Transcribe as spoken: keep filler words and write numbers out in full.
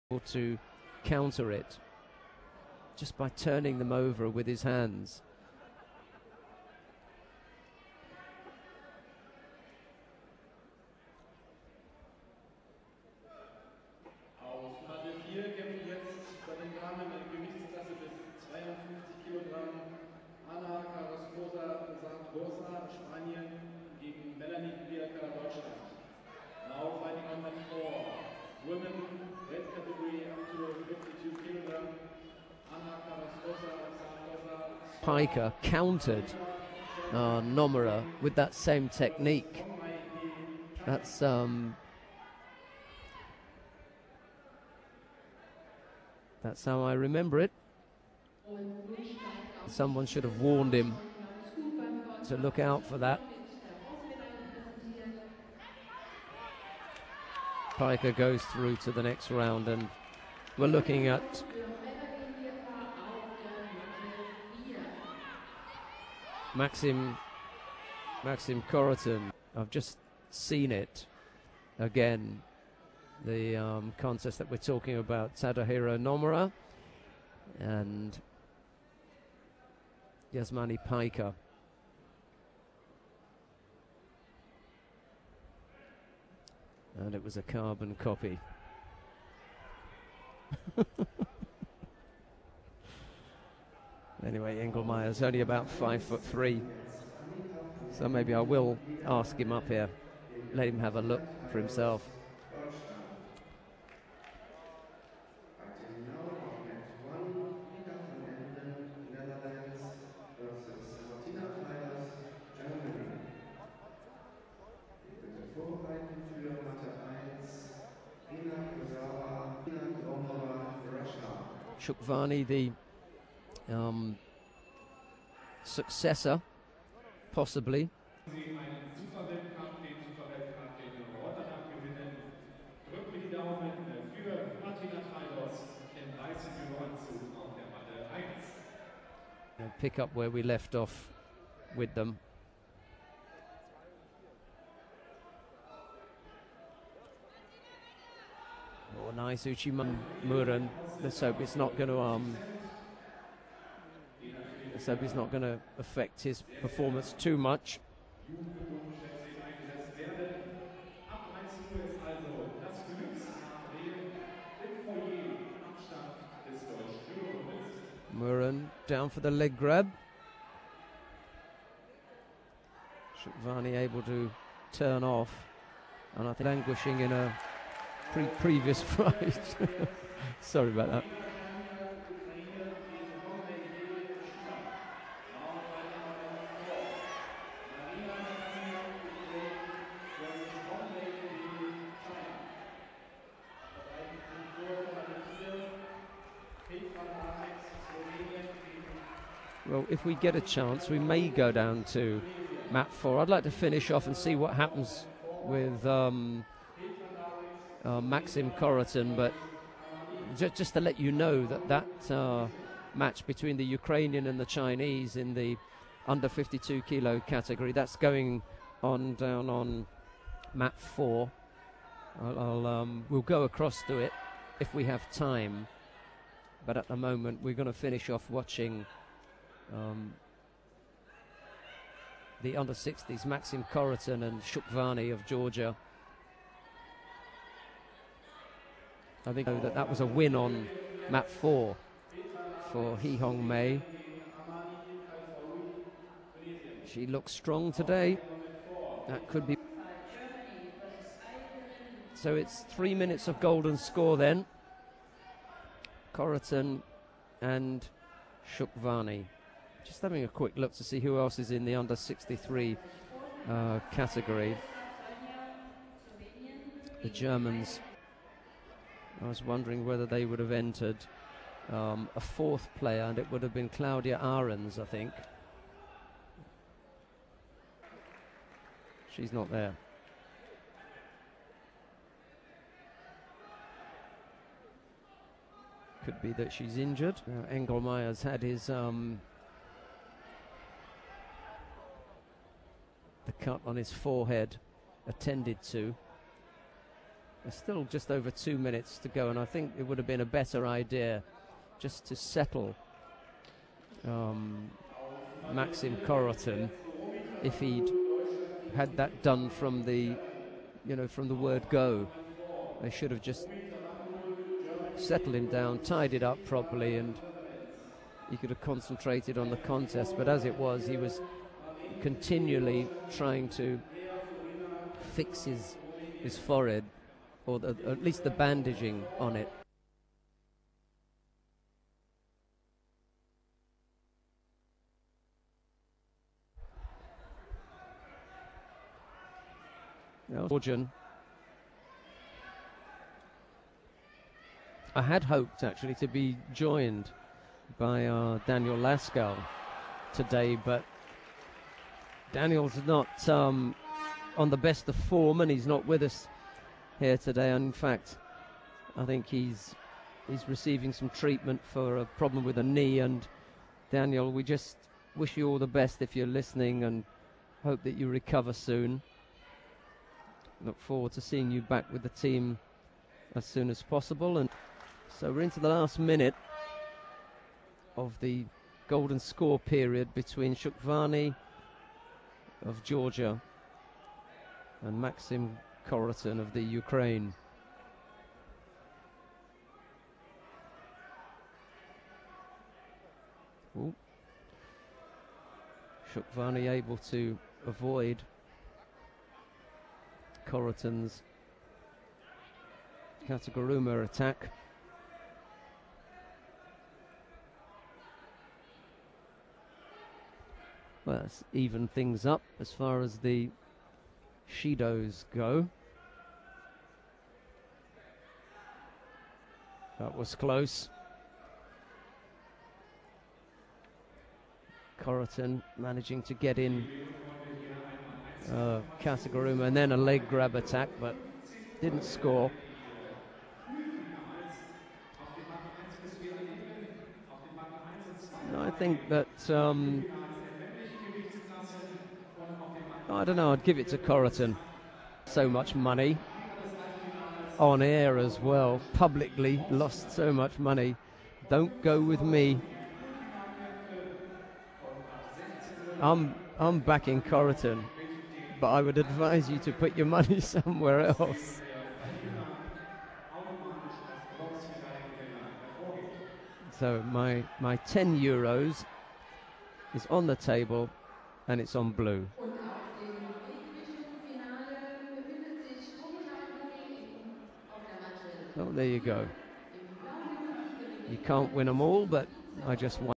to counter it just by turning them over with his hands. Piker countered uh, Nomura with that same technique. That's um, that's how I remember it. Someone should have warned him to look out for that. Piker goes through to the next round, and we're looking at Maxim Maxim Khorotin. I've just seen it again, the um, contest that we're talking about, Tadahiro Nomura and Yasmani Piker. And it was a carbon copy. Anyway, Engelmeyer's only about five foot three, so maybe I will ask him up here, let him have a look for himself. Shukvani, the um, successor, possibly. And pick up where we left off with them. Oh, nice, Uchimuran. Let's hope it's not going to um. Let's hope it's not going to affect his performance too much. Muran down for the leg grab. Shukvani able to turn off, and I think languishing in a pre previous fight. Sorry about that. Well, if we get a chance, we may go down to mat four. I'd like to finish off and see what happens with um, uh, Maxim Khorotin, but ju just to let you know that that uh, match between the Ukrainian and the Chinese in the under fifty-two kilo category, that's going on down on mat four. I'll, I'll um, we'll go across to it if we have time, but at the moment we're going to finish off watching Um, the under sixties, Maxim Khorotin and Shukvani of Georgia. I think that that was a win on mat four for Hee Hong Mei. She looks strong today. That could be. So it's three minutes of golden score then. Khorotin and Shukvani. Just having a quick look to see who else is in the under sixty-three uh, category. The Germans, I was wondering whether they would have entered um, a fourth player, and it would have been Claudia Ahrens, I think. She's not there. Could be that she's injured. Now, Engelmeyer's had his um, the cut on his forehead attended to. There's still just over two minutes to go, and I think it would have been a better idea just to settle um, Maxim Korotin if he'd had that done from the, you know, from the word go. They should have just settled him down, tied it up properly, and he could have concentrated on the contest. But as it was, he was continually trying to fix his his forehead, or the, at least the bandaging on it. Now, Georgian. I had hoped actually to be joined by uh, Daniel Lascaux today, but Daniel's not um, on the best of form, and he's not with us here today. And in fact, I think he's he's receiving some treatment for a problem with a knee. And Daniel, we just wish you all the best if you're listening, and hope that you recover soon. Look forward to seeing you back with the team as soon as possible. And so we're into the last minute of the golden score period between Shukvani of Georgia and Maxim Korotin of the Ukraine. Ooh. Shukvani able to avoid Korotin's Kataguruma attack. Well, let's even things up as far as the Shidos go. That was close. Korotin managing to get in uh, Kataguruma, and then a leg grab attack, but didn't score. No, I think that um, I don't know, I'd give it to Korotin. So much money on air as well, publicly lost so much money. Don't go with me. I'm I'm backing Korotin, but I would advise you to put your money somewhere else. So my my ten euros is on the table, and it's on blue. Oh, there you go. You can't win them all, but I just won.